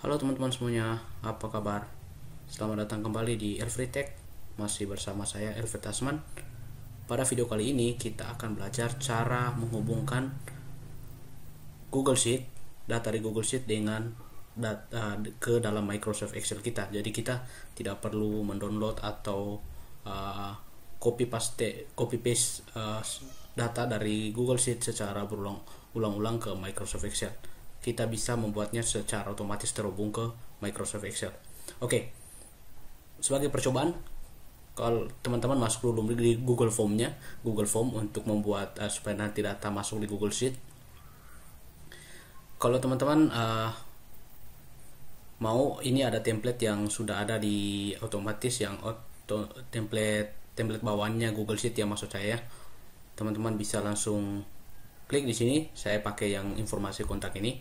Halo teman-teman semuanya, apa kabar? Selamat datang kembali di Elfree Tech. Masih bersama saya Elfred Tasman. Pada video kali ini kita akan belajar cara menghubungkan Google Sheet, data di Google Sheet dengan data ke dalam Microsoft Excel kita. Jadi kita tidak perlu mendownload atau copy paste data dari Google Sheet secara berulang-ulang ke Microsoft Excel. Kita bisa membuatnya secara otomatis terhubung ke Microsoft Excel. Oke, sebagai percobaan, kalau teman-teman masuk dulu di Google Form untuk membuat supaya nanti data masuk di Google Sheet. Kalau teman-teman mau, ini ada template yang sudah ada di otomatis, yang template bawaannya Google Sheet ya, maksud saya. Teman-teman bisa langsung klik di sini. Saya pakai yang informasi kontak ini.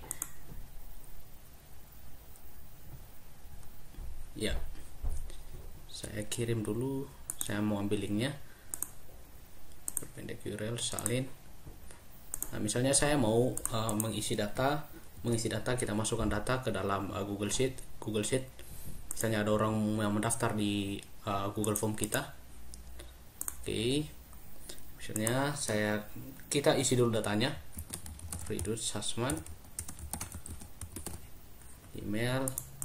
Ya, saya kirim dulu. Saya mau ambil linknya. Perpendek URL salin. Nah, misalnya saya mau mengisi data, kita masukkan data ke dalam Google Sheet. Misalnya ada orang yang mendaftar di Google Form kita. Oke. Misalnya kita isi dulu datanya. Fridus Hasman, email,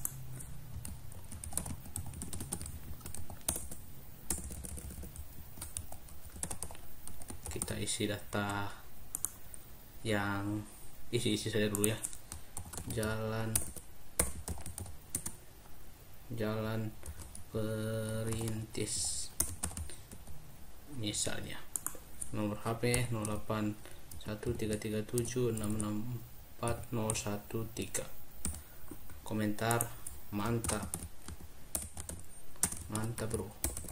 kita isi data yang isi saja dulu ya. Jalan Perintis, misalnya nomor HP 081337664013, komentar mantap bro.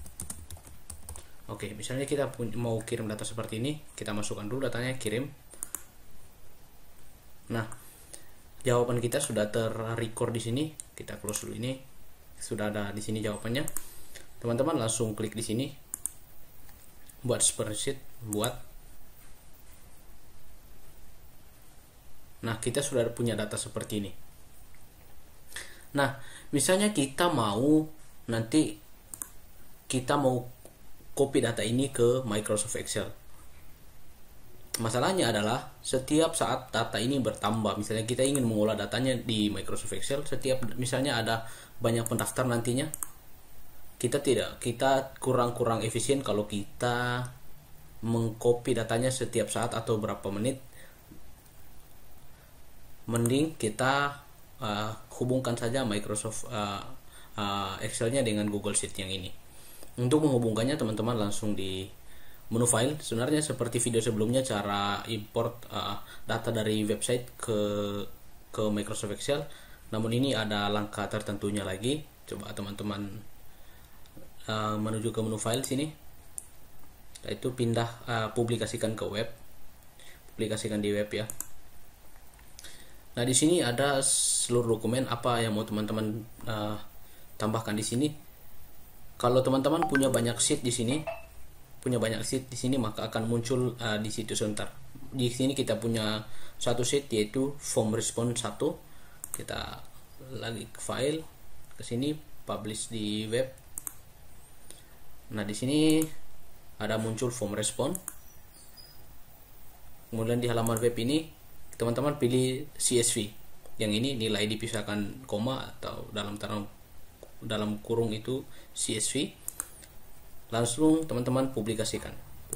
Oke, misalnya kita mau kirim data seperti ini, kita masukkan dulu datanya, kirim. Nah, jawaban kita sudah terrecord di sini. Kita close dulu ini. Sudah ada di sini jawabannya. Teman-teman langsung klik di sini. Buat spreadsheet, Nah, kita sudah punya data seperti ini. Nah, misalnya kita mau copy data ini ke Microsoft Excel. Masalahnya adalah setiap saat data ini bertambah, misalnya kita ingin mengolah datanya di Microsoft Excel, misalnya ada banyak pendaftar nantinya, kita kurang efisien kalau kita mengcopy datanya setiap saat atau berapa menit. Mending kita hubungkan saja Microsoft Excel-nya dengan Google Sheet yang ini. Untuk menghubungkannya, teman-teman langsung di menu file. Sebenarnya seperti video sebelumnya, cara import data dari website ke Microsoft Excel, namun ini ada langkah tertentunya lagi. Coba teman-teman menuju ke menu file sini, yaitu pindah publikasikan ke web, publikasikan di web ya. Nah, di sini ada seluruh dokumen apa yang mau teman-teman tambahkan di sini. Kalau teman-teman punya banyak sheet di sini, maka akan muncul di situ sebentar. Di sini kita punya satu sheet, yaitu form response 1. Kita lagi ke file, ke sini publish di web. Nah, di sini ada muncul form response. Kemudian di halaman web ini teman-teman pilih CSV. Yang ini nilai dipisahkan koma atau dalam kurung itu CSV. Langsung teman-teman publikasikan.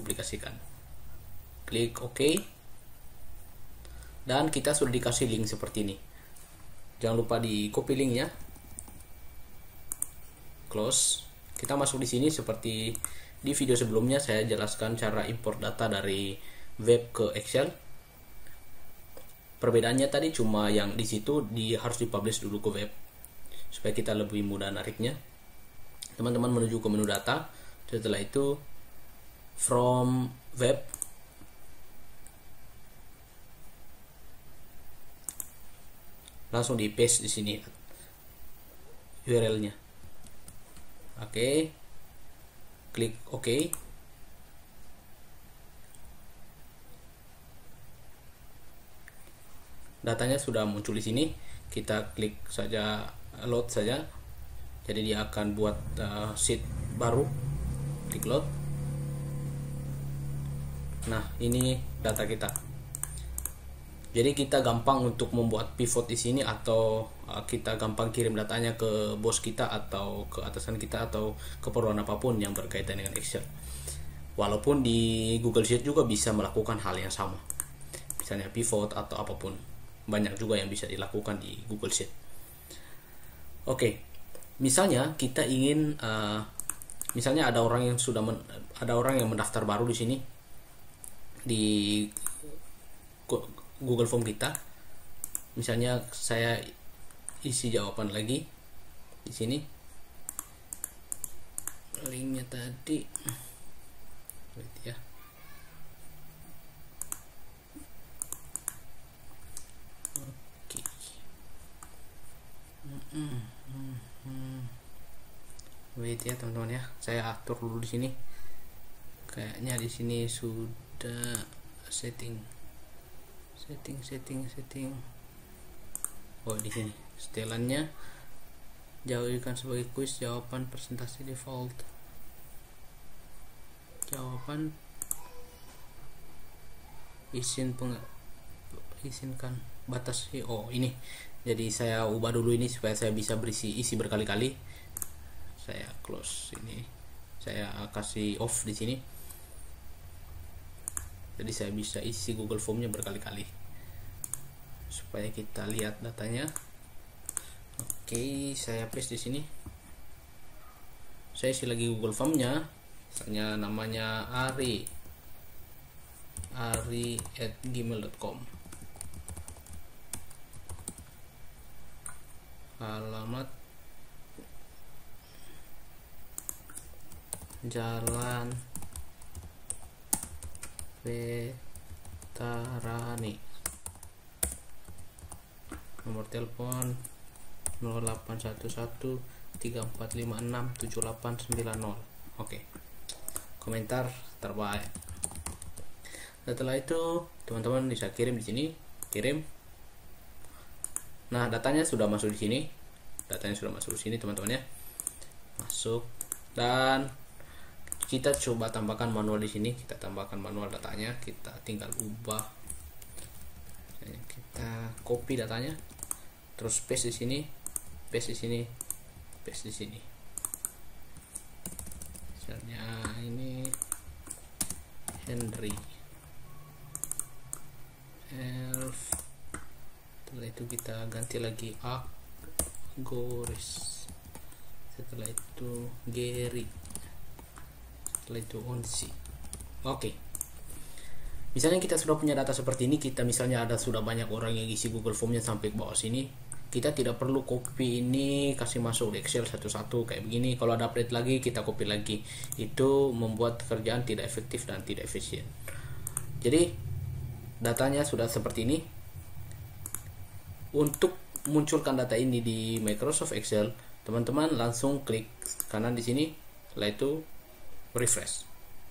Klik OK. Dan kita sudah dikasih link seperti ini. Jangan lupa di copy linknya. Close. Kita masuk di sini seperti di video sebelumnya, saya jelaskan cara import data dari web ke Excel. Perbedaannya tadi cuma yang di situ harus dipublish dulu ke web supaya kita lebih mudah nariknya. Teman-teman menuju ke menu data. Setelah itu from web, langsung di paste di sini URL-nya. Oke. Klik OK. Datanya sudah muncul di sini. kita klik saja load saja, jadi dia akan buat sheet baru. Klik load. Nah, ini data kita. Jadi kita gampang untuk membuat pivot di sini, atau kita gampang kirim datanya ke bos kita atau ke atasan kita atau keperluan apapun yang berkaitan dengan Excel. Walaupun di Google Sheet juga bisa melakukan hal yang sama, misalnya pivot atau apapun, banyak juga yang bisa dilakukan di Google Sheet. Oke, misalnya kita ingin misalnya ada orang yang mendaftar baru di sini di Google Form kita. Misalnya saya isi jawaban lagi di sini, linknya tadi. Wait ya. Oke. Wait ya teman-teman ya. Saya atur dulu di sini. Kayaknya di sini sudah setting. Oh, di sini setelannya jauhkan sebagai kuis, jawaban presentasi default, jawaban izinkan batas. Oh, ini jadi saya ubah dulu ini supaya saya bisa isi berkali-kali. Saya close ini, saya kasih off di sini, jadi saya bisa isi Google Formnya berkali-kali supaya kita lihat datanya. Oke, saya paste di sini. Saya isi lagi Google Formnya, misalnya namanya ari@gmail.com, alamat Jalan Vetarani, nomor telepon 081134567890. Oke, komentar terbaik. Setelah itu teman-teman bisa kirim di sini, kirim. Nah, datanya sudah masuk di sini, teman-teman ya, masuk. Dan kita coba tambahkan manual di sini. Kita tambahkan manual datanya, kita tinggal ubah. Kita copy datanya, terus paste di sini, paste di sini, paste di sini. Misalnya ini Henry Elf. Setelah itu kita ganti lagi Goris. Setelah itu Gary. Setelah itu Onsi. Oke. Misalnya kita sudah punya data seperti ini, kita misalnya sudah banyak orang yang isi Google Formnya sampai ke bawah sini, kita tidak perlu copy ini kasih masuk di Excel satu-satu kayak begini. Kalau ada update lagi kita copy lagi, itu membuat kerjaan tidak efektif dan tidak efisien. Jadi datanya sudah seperti ini. Untuk munculkan data ini di Microsoft Excel, teman-teman langsung klik kanan di sini, setelah itu refresh.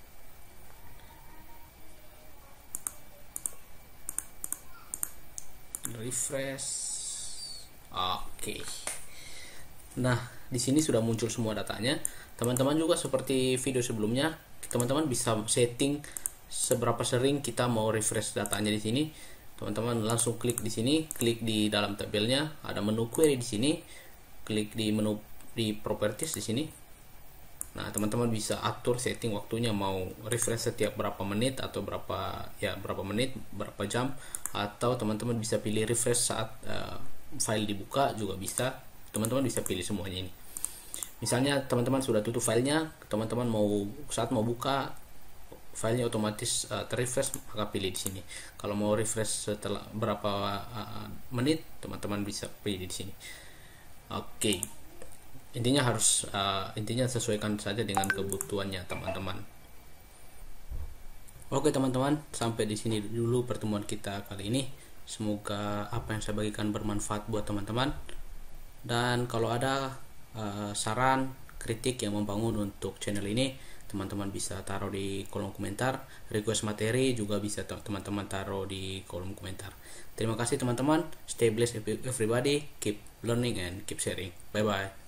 Oke. Nah, di sini sudah muncul semua datanya. Teman-teman juga seperti video sebelumnya, teman-teman bisa setting seberapa sering kita mau refresh datanya di sini. Teman-teman langsung klik di sini, klik di dalam tabelnya, ada menu query di sini, klik di menu di properties di sini. Nah, teman-teman bisa atur setting waktunya, mau refresh setiap berapa menit atau berapa menit, berapa jam, atau teman-teman bisa pilih refresh saat file dibuka juga bisa. Teman-teman bisa pilih semuanya ini. Misalnya teman-teman sudah tutup filenya, teman-teman saat mau buka filenya otomatis terrefresh, maka pilih di sini. Kalau mau refresh setelah berapa menit, teman-teman bisa pilih di sini. Oke. Intinya sesuaikan saja dengan kebutuhannya teman-teman. Oke teman-teman, sampai di sini dulu pertemuan kita kali ini. Semoga apa yang saya bagikan bermanfaat buat teman-teman. Dan kalau ada saran, kritik yang membangun untuk channel ini, teman-teman bisa taruh di kolom komentar. Request materi juga bisa teman-teman taruh di kolom komentar. Terima kasih teman-teman. Stay blessed everybody. Keep learning and keep sharing. Bye bye.